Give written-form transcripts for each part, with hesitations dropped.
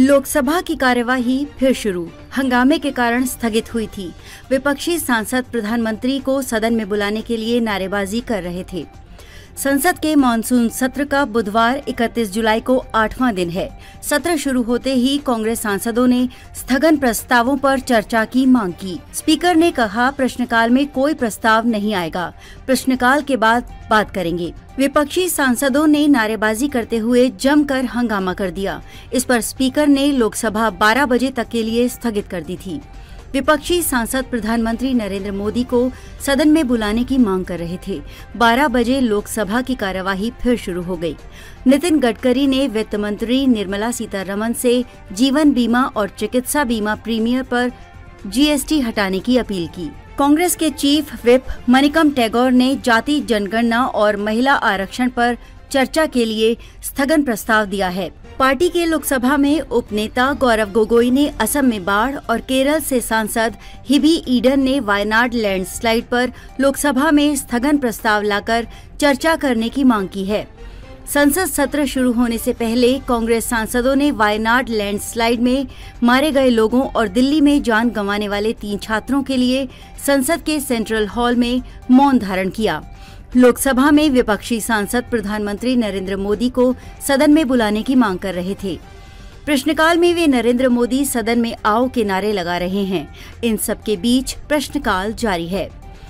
लोकसभा की कार्यवाही फिर शुरू। हंगामे के कारण स्थगित हुई थी। विपक्षी सांसद प्रधानमंत्री को सदन में बुलाने के लिए नारेबाजी कर रहे थे। संसद के मानसून सत्र का बुधवार 31 जुलाई को 8वां दिन है। सत्र शुरू होते ही कांग्रेस सांसदों ने स्थगन प्रस्तावों पर चर्चा की मांग की। स्पीकर ने कहा, प्रश्नकाल में कोई प्रस्ताव नहीं आएगा, प्रश्नकाल के बाद बात करेंगे। विपक्षी सांसदों ने नारेबाजी करते हुए जमकर हंगामा कर दिया। इस पर स्पीकर ने लोकसभा 12 बजे तक के लिए स्थगित कर दी थी। विपक्षी सांसद प्रधानमंत्री नरेंद्र मोदी को सदन में बुलाने की मांग कर रहे थे। 12 बजे लोकसभा की कार्यवाही फिर शुरू हो गई। नितिन गडकरी ने वित्त मंत्री निर्मला सीतारमण से जीवन बीमा और चिकित्सा बीमा प्रीमियर पर जीएसटी हटाने की अपील की। कांग्रेस के चीफ व्हिप मनिकम टैगोर ने जाति जनगणना और महिला आरक्षण पर चर्चा के लिए स्थगन प्रस्ताव दिया है। पार्टी के लोकसभा में उपनेता गौरव गोगोई ने असम में बाढ़ और केरल से सांसद हिबी ईडन ने वायनाड लैंडस्लाइड पर लोकसभा में स्थगन प्रस्ताव लाकर चर्चा करने की मांग की है। संसद सत्र शुरू होने से पहले कांग्रेस सांसदों ने वायनाड लैंडस्लाइड में मारे गए लोगों और दिल्ली में जान गंवाने वाले 3 छात्रों के लिए संसद के सेंट्रल हॉल में मौन धारण किया। लोकसभा में विपक्षी सांसद प्रधानमंत्री नरेंद्र मोदी को सदन में बुलाने की मांग कर रहे थे। प्रश्नकाल में वे नरेंद्र मोदी सदन में आओ के नारे लगा रहे हैं। इन सब के बीच प्रश्नकाल जारी है।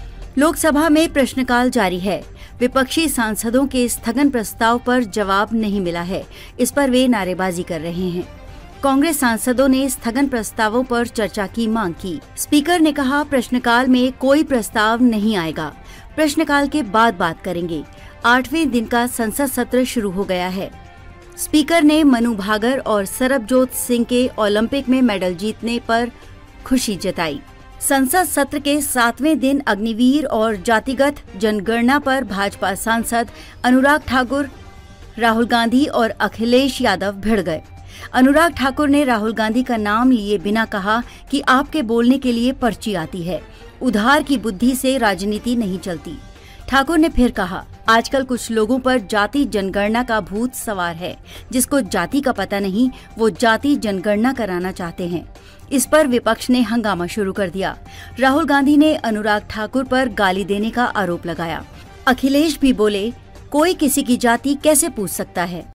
लोकसभा में प्रश्नकाल जारी है। विपक्षी सांसदों के स्थगन प्रस्ताव पर जवाब नहीं मिला है। इस पर वे नारेबाजी कर रहे हैं। कांग्रेस सांसदों ने स्थगन प्रस्तावों पर चर्चा की मांग की। स्पीकर ने कहा, प्रश्नकाल में कोई प्रस्ताव नहीं आएगा, प्रश्नकाल के बाद बात करेंगे। 8वें दिन का संसद सत्र शुरू हो गया है। स्पीकर ने मनु भागर और सरबजोत सिंह के ओलंपिक में मेडल जीतने पर खुशी जताई। संसद सत्र के 7वें दिन अग्निवीर और जातिगत जनगणना पर भाजपा सांसद अनुराग ठाकुर, राहुल गांधी और अखिलेश यादव भिड़ गए। अनुराग ठाकुर ने राहुल गांधी का नाम लिए बिना कहा कि आपके बोलने के लिए पर्ची आती है, उधार की बुद्धि से राजनीति नहीं चलती। ठाकुर ने फिर कहा, आजकल कुछ लोगों पर जाति जनगणना का भूत सवार है। जिसको जाति का पता नहीं, वो जाति जनगणना कराना चाहते हैं। इस पर विपक्ष ने हंगामा शुरू कर दिया। राहुल गांधी ने अनुराग ठाकुर पर गाली देने का आरोप लगाया। अखिलेश भी बोले, कोई किसी की जाति कैसे पूछ सकता है।